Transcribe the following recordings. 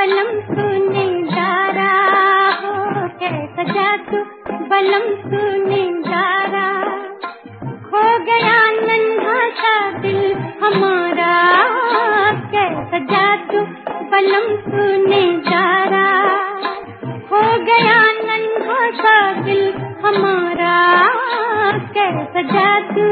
बलम तूने डारा हो, कैसा जादू बलम तूने डारा। खो गया नन्हा सा दिल हमारा, कैसा जादू बलम तूने डारा। खो गया नन्हा सा दिल हमारा, कैसा जादू।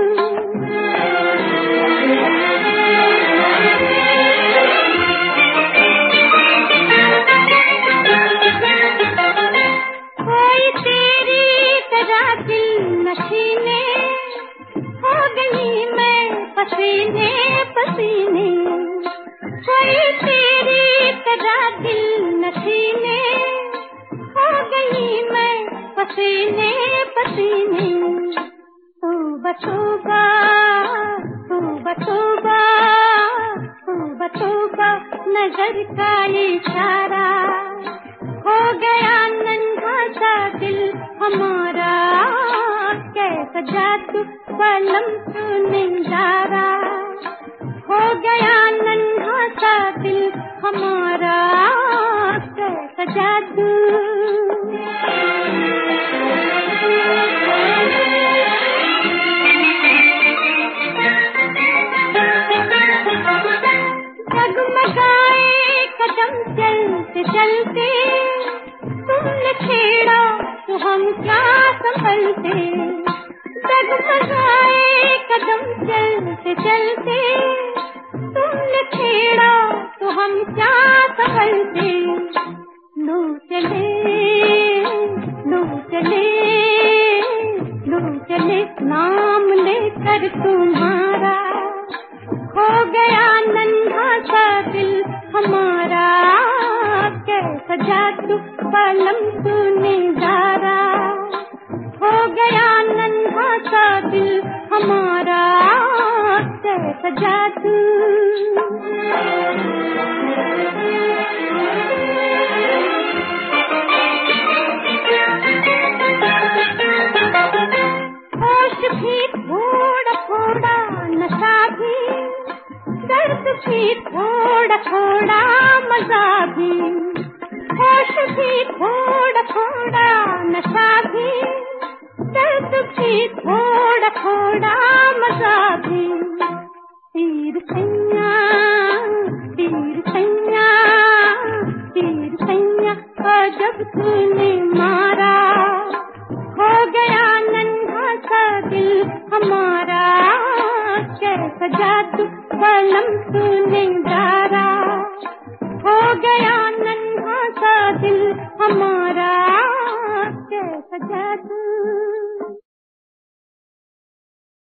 कोई तेरी तरह दिल नशीने, हो गई मैं पसीने पसीने। कोई तेरी तरह दिल नशीने, हो गई मैं पसीने पसीने। तू बतूबा तू बतूबा तू बतूबा नजर का इशारा। हो गया नन्हा सा दिल हमारा, कैसा जादू बलम तूने डारा। हो गया नन्हा सा दिल हमारा, कैसा जादू। जगमगाए कदम चलते चलते, तुमने छेड़ा तो हम क्या संभलते। जगमगाए कदम चलते चलते, तुमने छेड़ा तो हम क्या संभलते। लू चले लू चले लू चले नाम लेकर तुम्हारा। हो गया नन्हा सा दिल हमारा, कैसा जादू बलम तूने डारा। हो गया नन्हा सा दिल हमारा, कैसा जादू। होश भी थोड़ा थोड़ा, नशा भी, दर्द भी थोड़ा थोड़ा, मजा भी। होश भी थोड़ा थोड़ा, नशा भी, दर्द भी थोड़ा थोड़ा, मजा भी। तीर सैया तीर सैया तीर सैया, जब तूने मारा। हो गया नन्हा सा दिल हमारा, कैसा जादू बलम तूने डारा। हो गया नन्हा सा दिल हमारा,